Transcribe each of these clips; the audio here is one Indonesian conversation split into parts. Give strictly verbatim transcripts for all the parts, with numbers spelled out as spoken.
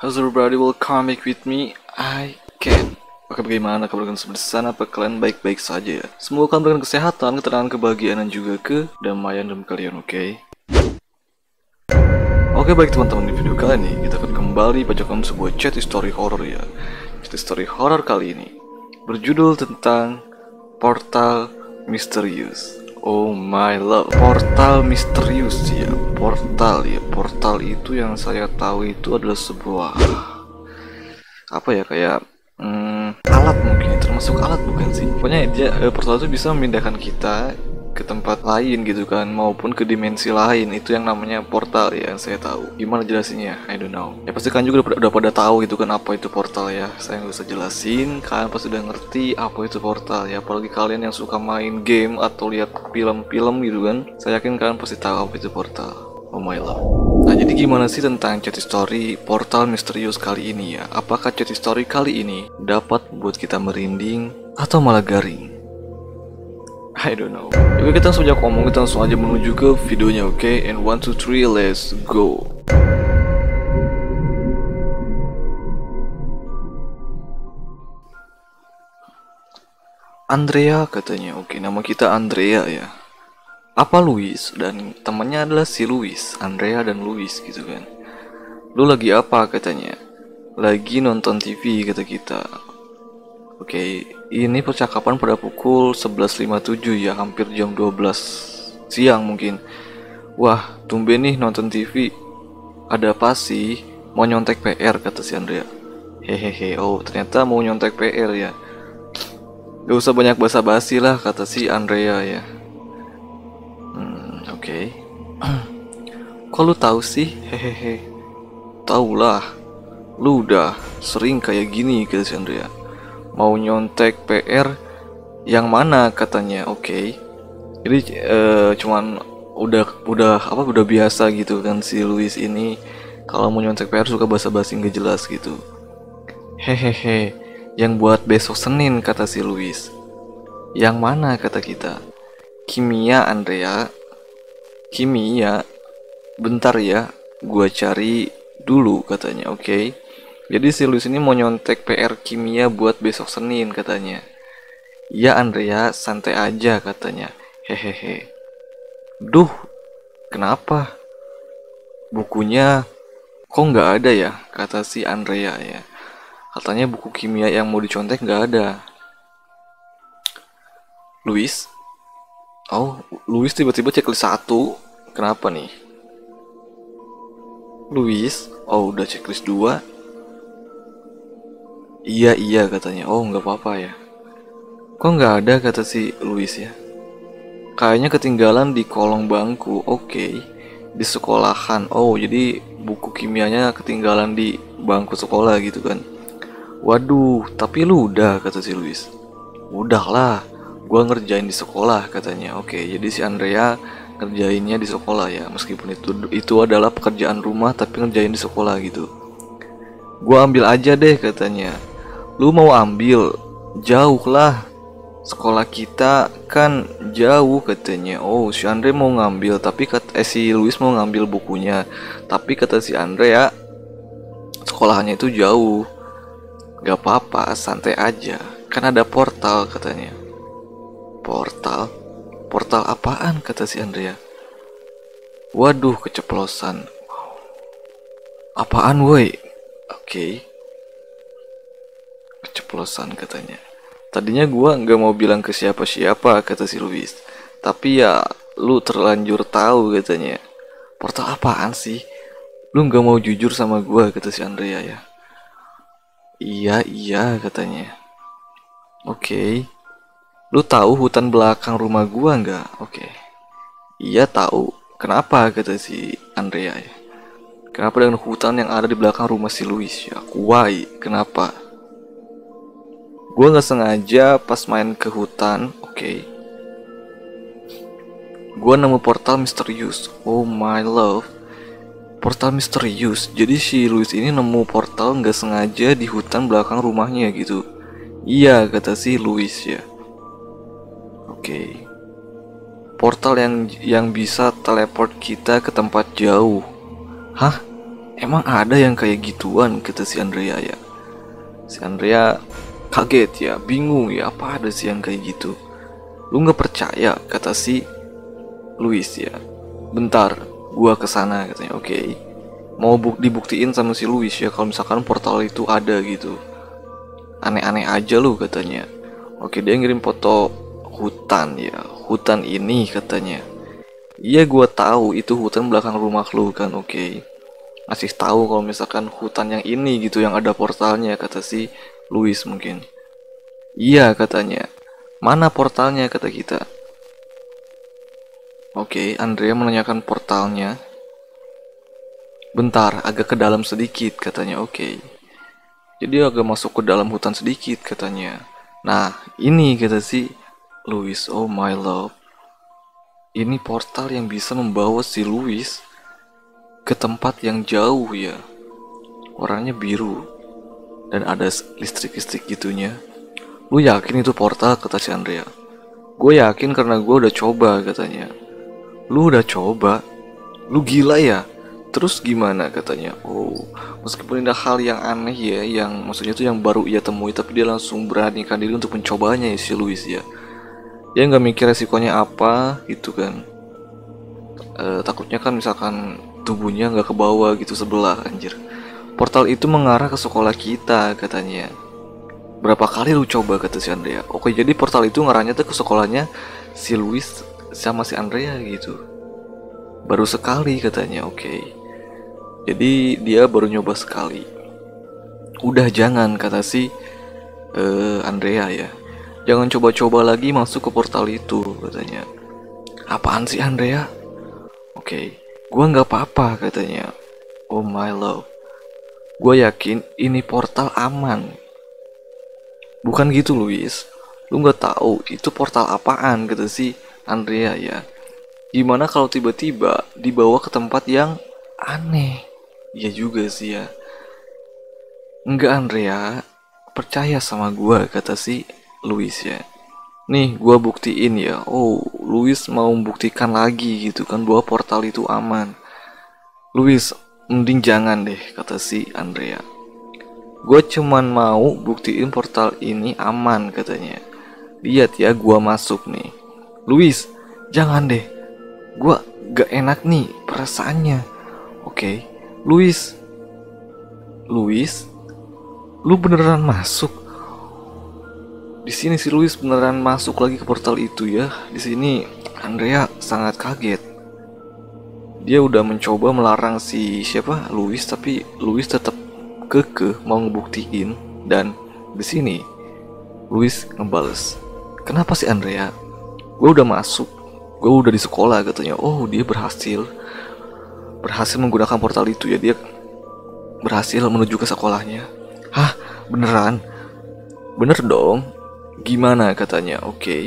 How's everybody welcome back with me? I can. Oke, bagaimana kabar kalian semua di sana? Apa kalian baik-baik saja ya? Semoga kalian berikan kesehatan, ketenangan, kebahagiaan dan juga kedamaian dalam kalian, oke? Okay? Oke, baik teman-teman, di video kali ini kita akan kembali bacakan sebuah chat story horror ya. Chat story horror kali ini berjudul tentang portal misterius. Oh my love, portal misterius ya, portal ya, portal itu yang saya tahu itu adalah sebuah apa ya kayak hmm, alat mungkin, termasuk alat bukan sih? Pokoknya dia eh, portal itu bisa memindahkan kita ke tempat lain gitu kan, maupun ke dimensi lain. Itu yang namanya portal ya, yang saya tahu. Gimana jelasinnya? I don't know. Ya pasti kan juga udah, udah pada tahu gitu kan apa itu portal ya. Saya nggak usah jelasin, kalian pasti udah ngerti apa itu portal ya. Apalagi kalian yang suka main game atau lihat film-film gitu kan, saya yakin kalian pasti tahu apa itu portal. Oh my love. Nah, jadi gimana sih tentang chat story portal misterius kali ini ya? Apakah chat story kali ini dapat buat kita merinding atau malah garing? I don't know. Oke, kita langsung aja ngomong, kita langsung aja menuju ke videonya, oke? Okay? And one, two, three, let's go. Andrea katanya, oke, okay, nama kita Andrea ya. Apa Luis? Dan temannya adalah si Luis, Andrea dan Luis gitu kan. Lu lagi apa katanya? Lagi nonton T V kata kita. Oke, okay, ini percakapan pada pukul sebelas lima puluh tujuh ya, hampir jam dua belas siang mungkin. Wah, tumben nih nonton T V. Ada apa sih? Mau nyontek P R kata si Andrea. Hehehe, oh ternyata mau nyontek P R ya. Gak usah banyak basa-basi lah kata si Andrea ya. Hmm, oke. Okay. Kok lu tahu sih? Hehehe. Taulah. Lu udah sering kayak gini kata si Andrea. Mau nyontek P R yang mana katanya? Oke. Okay. Jadi uh, cuman udah udah apa udah biasa gitu kan si Luis ini kalau mau nyontek P R suka basa-basi nggak jelas gitu. Hehehe. Yang buat besok Senin kata si Luis. Yang mana kata kita? Kimia Andrea. Kimia. Bentar ya, gua cari dulu katanya. Oke. Okay. Jadi si Luis ini mau nyontek P R kimia buat besok Senin katanya. Ya Andrea, santai aja katanya. Hehehe. Duh, kenapa? Bukunya kok nggak ada ya? Kata si Andrea ya. Katanya buku kimia yang mau dicontek nggak ada. Luis? Oh, Luis tiba-tiba checklist satu. Kenapa nih? Luis? Oh, udah checklist dua. Iya iya katanya. Oh nggak apa-apa ya. Kok nggak ada kata si Luis ya. Kayaknya ketinggalan di kolong bangku. Oke okay. Di sekolahan. Oh jadi buku kimianya ketinggalan di bangku sekolah gitu kan. Waduh, tapi lu udah kata si Luis. Udahlah, gua ngerjain di sekolah katanya. Oke okay, jadi si Andrea ngerjainnya di sekolah ya. Meskipun itu itu adalah pekerjaan rumah tapi ngerjain di sekolah gitu. Gua ambil aja deh katanya. Lu mau ambil? Jauh lah. Sekolah kita kan jauh katanya. Oh, si Andre mau ngambil, tapi kata eh, si Luis mau ngambil bukunya. Tapi kata si Andre ya, sekolahannya itu jauh. Gak apa-apa, santai aja. Kan ada portal katanya. Portal? Portal apaan kata si Andrea? Waduh, keceplosan. Apaan woi? Oke. Okay. Keceplosan katanya. Tadinya gua nggak mau bilang ke siapa-siapa kata si Luis. Tapi ya lu terlanjur tahu katanya. Portal apaan sih? Lu nggak mau jujur sama gua kata si Andrea ya. Iya iya katanya. Oke. Okay. Lu tahu hutan belakang rumah gua nggak? Oke. Okay. Iya tahu. Kenapa kata si Andrea ya. Kenapa dengan hutan yang ada di belakang rumah si Luis ya? Why? Kenapa? Gue gak sengaja pas main ke hutan, oke. Okay. Gue nemu portal misterius. Oh my love. Portal misterius. Jadi si Luis ini nemu portal gak sengaja di hutan belakang rumahnya gitu. Iya kata si Luis ya. Oke. Okay. Portal yang yang bisa teleport kita ke tempat jauh. Hah? Emang ada yang kayak gituan, kata si Andrea ya. Si Andrea kaget ya, bingung ya, apa ada sih yang kayak gitu. Lu nggak percaya, kata si Louis ya. Bentar, gua kesana katanya. Oke, okay. Mau buk dibuktiin sama si Louis ya kalau misalkan portal itu ada gitu. Aneh-aneh aja lu katanya. Oke, dia ngirim foto hutan ya. Hutan ini katanya. Iya, gua tahu itu hutan belakang rumah lu kan. Oke, okay. Ngasih tahu kalau misalkan hutan yang ini gitu yang ada portalnya, kata si Louis mungkin. Iya katanya. Mana portalnya, kata kita. Oke, Andrea menanyakan portalnya. Bentar, agak ke dalam sedikit, katanya. Oke. Jadi agak masuk ke dalam hutan sedikit, katanya. Nah, ini kata si Louis. Oh my love. Ini portal yang bisa membawa si Louis ke tempat yang jauh ya. Warnanya biru dan ada listrik-listrik gitunya. Lu yakin itu portal, kata si Andrea. Gue yakin karena gue udah coba, katanya. Lu udah coba? Lu gila ya? Terus gimana, katanya. Oh, meskipun ada hal yang aneh ya, yang maksudnya tuh yang baru ia temui, tapi dia langsung beranikan diri untuk mencobanya ya si Louis ya. Dia nggak mikir resikonya apa gitu kan. E, takutnya kan misalkan tubuhnya nggak ke bawah gitu sebelah, anjir. Portal itu mengarah ke sekolah kita, katanya. Berapa kali lu coba, kata si Andrea. Oke, jadi portal itu ngarahnya tuh ke sekolahnya si Louis sama si Andrea gitu. Baru sekali, katanya. Oke. Jadi dia baru nyoba sekali. Udah jangan, kata si uh, Andrea ya. Jangan coba-coba lagi masuk ke portal itu, katanya. Apaan sih, Andrea? Oke, gua nggak apa-apa, katanya. Oh my love. Gua yakin ini portal aman. Bukan gitu, Louis. Lu nggak tahu itu portal apaan, kata si Andrea ya. Gimana kalau tiba-tiba dibawa ke tempat yang aneh? Iya juga sih ya. Enggak, Andrea, percaya sama gua, kata si Louis ya. Nih, gua buktiin ya. Oh, Louis mau membuktikan lagi gitu kan bahwa portal itu aman. Louis, mending jangan deh, kata si Andrea. Gua cuman mau buktiin portal ini aman, katanya. Lihat ya, gua masuk nih. Louis, jangan deh. Gua gak enak nih perasaannya. Oke. Okay. Louis, Louis, lu beneran masuk? Di sini si Louis beneran masuk lagi ke portal itu ya. Di sini Andrea sangat kaget. Dia udah mencoba melarang si siapa Louis, tapi Louis tetap kekeh mau ngebuktiin. Dan di sini Louis ngebales. Kenapa sih, Andrea? Gue udah masuk, gue udah di sekolah, katanya. Oh, dia berhasil. Berhasil menggunakan portal itu ya, dia berhasil menuju ke sekolahnya. Hah, beneran? Bener dong. Gimana, katanya. Oke, okay.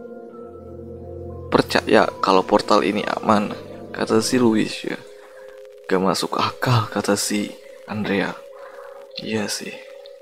Percaya kalau portal ini aman, kata si Louis ya. Gak masuk akal, kata si Andrea. Iya sih.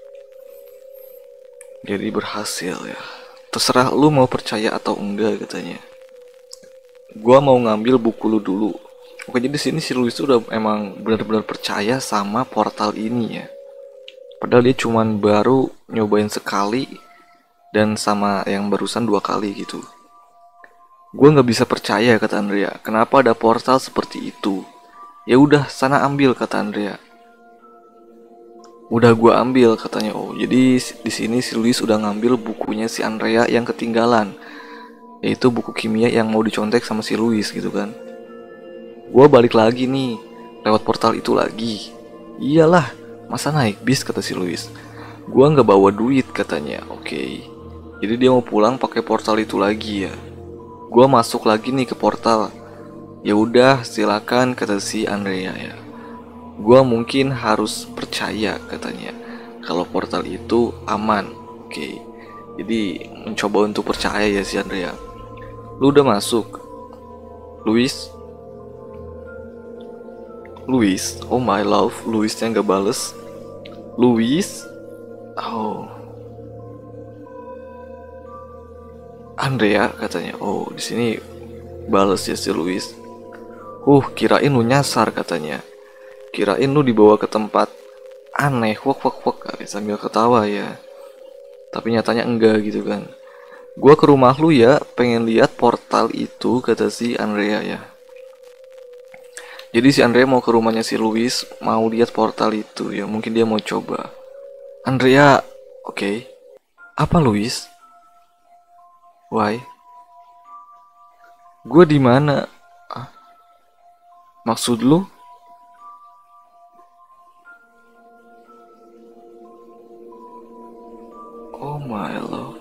Jadi berhasil ya. Terserah lu mau percaya atau enggak, katanya. Gua mau ngambil buku lu dulu. Oke, jadi sini si Louis udah emang benar-benar percaya sama portal ini ya. Padahal dia cuman baru nyobain sekali dan sama yang barusan dua kali gitu. Gue nggak bisa percaya, kata Andrea. Kenapa ada portal seperti itu? Ya udah, sana ambil, kata Andrea. Udah gue ambil, katanya. Oh, jadi di sini si Louis udah ngambil bukunya si Andrea yang ketinggalan, yaitu buku kimia yang mau dicontek sama si Louis gitu kan. Gue balik lagi nih, lewat portal itu lagi. Iyalah, masa naik bis, kata si Louis. Gue nggak bawa duit, katanya. Oke, okay. Jadi dia mau pulang pakai portal itu lagi ya. Gue masuk lagi nih ke portal. Ya udah, silakan, kata si Andrea ya. Gue mungkin harus percaya, katanya, kalau portal itu aman. Oke, okay. Jadi mencoba untuk percaya ya si Andrea. Lu udah masuk, Louis? Louis, oh my love, Louis yang gak bales. Louis, oh, Andrea, katanya. Oh, di sini bales ya si Louis. Uh, kirain lu nyasar, katanya. kirain lu dibawa ke tempat aneh, wak wak wak sambil ketawa ya. Tapi nyatanya enggak gitu kan. Gua ke rumah lu ya, pengen lihat portal itu, kata si Andrea ya. Jadi si Andrea mau ke rumahnya si Louis, mau lihat portal itu ya, mungkin dia mau coba. Andrea, oke. Okay. Apa Louis? Why? Gua di mana? Ah, maksud lu? Oh my love.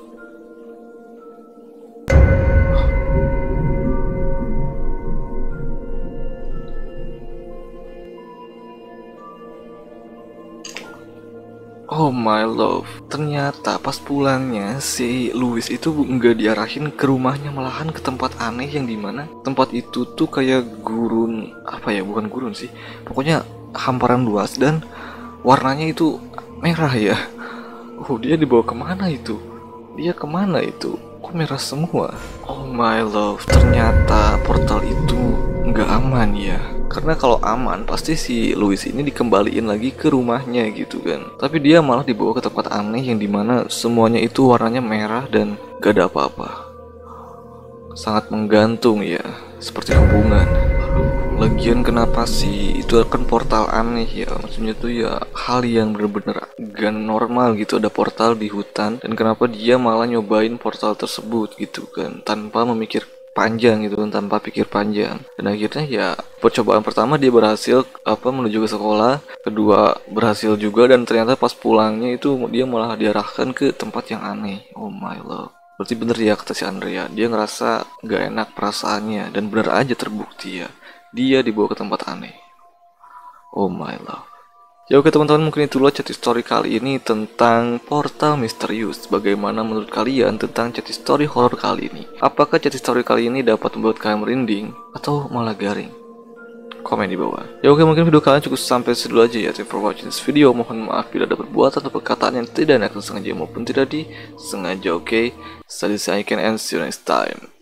Oh my love, ternyata pas pulangnya si Louis itu nggak diarahin ke rumahnya, malahan ke tempat aneh yang dimana tempat itu tuh kayak gurun, apa ya, bukan gurun sih, pokoknya hamparan luas dan warnanya itu merah ya. Oh, dia dibawa kemana itu? Dia kemana itu? Kok merah semua? Oh my love, ternyata portal itu nggak aman ya. Karena kalau aman pasti si Louis ini dikembaliin lagi ke rumahnya gitu kan. Tapi dia malah dibawa ke tempat aneh yang dimana semuanya itu warnanya merah dan gak ada apa-apa. Sangat menggantung ya, seperti hubungan. Lagian kenapa sih itu kan portal aneh ya, maksudnya tuh ya hal yang bener-bener gak normal gitu, ada portal di hutan dan kenapa dia malah nyobain portal tersebut gitu kan, tanpa memikir panjang gitu kan, tanpa pikir panjang. Dan akhirnya ya percobaan pertama dia berhasil apa menuju ke sekolah, kedua berhasil juga dan ternyata pas pulangnya itu dia malah diarahkan ke tempat yang aneh. Oh my love. Berarti bener ya kata si Andrea, dia ngerasa gak enak perasaannya dan bener aja terbukti ya. Dia dibawa ke tempat aneh. Oh my love. Ya oke teman-teman, mungkin itulah chat story kali ini tentang portal misterius. Bagaimana menurut kalian tentang chat story horror kali ini? Apakah chat story kali ini dapat membuat kalian merinding atau malah garing? Komen di bawah. Ya oke, mungkin video kalian cukup sampai situ aja ya. Thank you for watching this video. Mohon maaf bila ada perbuatan atau perkataan yang tidak enak sengaja maupun tidak disengaja. Oke, okay? Study I can and see you next time.